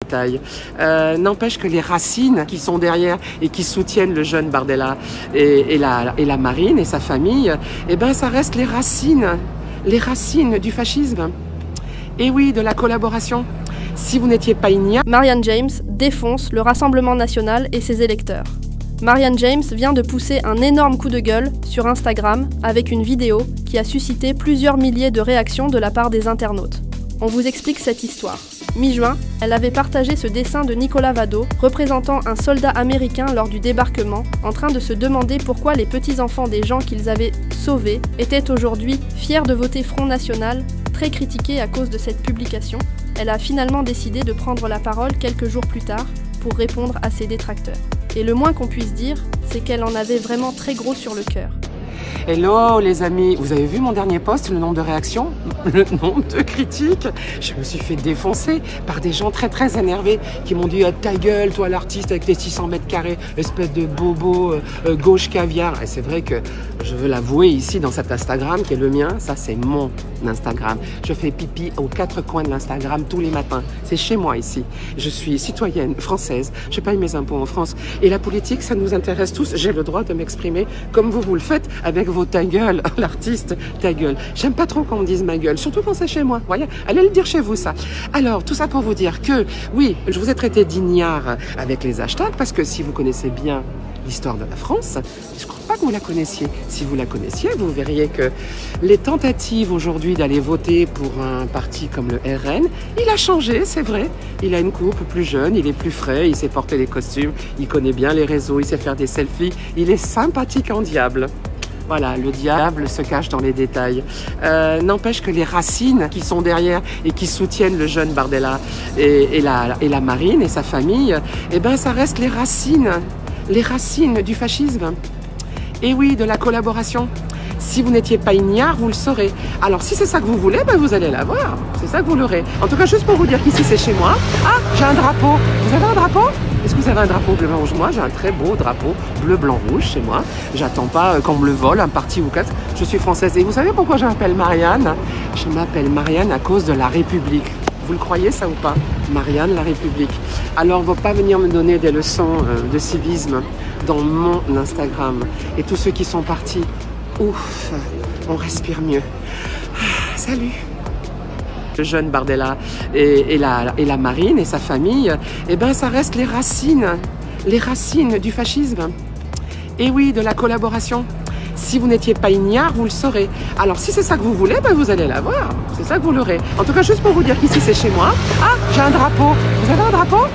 taille. N'empêche que les racines qui sont derrière et qui soutiennent le jeune Bardella et la marine et sa famille, eh ben ça reste les racines du fascisme. Et oui, de la collaboration. Si vous n'étiez pas ignares... Marianne James défonce le Rassemblement national et ses électeurs. Marianne James vient de pousser un énorme coup de gueule sur Instagram avec une vidéo qui a suscité plusieurs milliers de réactions de la part des internautes. On vous explique cette histoire. Mi-juin, elle avait partagé ce dessin de Nicolas Vado, représentant un soldat américain lors du débarquement, en train de se demander pourquoi les petits-enfants des gens qu'ils avaient sauvés étaient aujourd'hui fiers de voter Front National. Très critiquée à cause de cette publication, elle a finalement décidé de prendre la parole quelques jours plus tard pour répondre à ses détracteurs. Et le moins qu'on puisse dire, c'est qu'elle en avait vraiment très gros sur le cœur. Hello les amis, vous avez vu mon dernier post, le nombre de réactions, le nombre de critiques? Je me suis fait défoncer par des gens très énervés qui m'ont dit ta gueule toi l'artiste avec tes 600 mètres carrés, espèce de bobo gauche caviar. Et c'est vrai que je veux l'avouer ici dans cet Instagram qui est le mien, ça c'est mon Instagram. Je fais pipi aux 4 coins de l'Instagram tous les matins, c'est chez moi ici. Je suis citoyenne française, je paye mes impôts en France et la politique ça nous intéresse tous, j'ai le droit de m'exprimer comme vous le faites avec vos ta gueule, l'artiste, ta gueule. J'aime pas trop qu'on me dise ma gueule, surtout quand c'est chez moi. Voyez, allez le dire chez vous ça. Alors, tout ça pour vous dire que, oui, je vous ai traité d'ignare avec les hashtags, parce que si vous connaissez bien l'histoire de la France, je ne crois pas que vous la connaissiez. Si vous la connaissiez, vous verriez que les tentatives aujourd'hui d'aller voter pour un parti comme le RN, il a changé, c'est vrai. Il a une coupe plus jeune, il est plus frais, il sait porter des costumes, il connaît bien les réseaux, il sait faire des selfies, il est sympathique en diable. Voilà, le diable se cache dans les détails. N'empêche que les racines qui sont derrière et qui soutiennent le jeune Bardella et la marine et sa famille, eh ben ça reste les racines du fascisme. Et oui, de la collaboration. Si vous n'étiez pas ignare, vous le saurez. Alors si c'est ça que vous voulez, ben vous allez l'avoir. C'est ça que vous l'aurez. En tout cas, juste pour vous dire qu'ici c'est chez moi. Ah, j'ai un drapeau. Vous avez un drapeau? Est-ce que vous avez un drapeau bleu, blanc, rouge? Moi, j'ai un très beau drapeau bleu, blanc, rouge chez moi. J'attends pas qu'on me le vole, un parti ou quatre. Je suis française. Et vous savez pourquoi je m'appelle Marianne? Je m'appelle Marianne à cause de la République. Vous le croyez ça ou pas? Marianne, la République. Alors, ne va pas venir me donner des leçons de civisme dans mon Instagram. Et tous ceux qui sont partis, ouf, on respire mieux. Salut! Le jeune Bardella et la marine et sa famille, eh ben ça reste les racines du fascisme. Et oui, de la collaboration. Si vous n'étiez pas ignare, vous le saurez. Alors si c'est ça que vous voulez, ben vous allez l'avoir. C'est ça que vous l'aurez. En tout cas, juste pour vous dire qu'ici c'est chez moi. Ah, j'ai un drapeau. Vous avez un drapeau?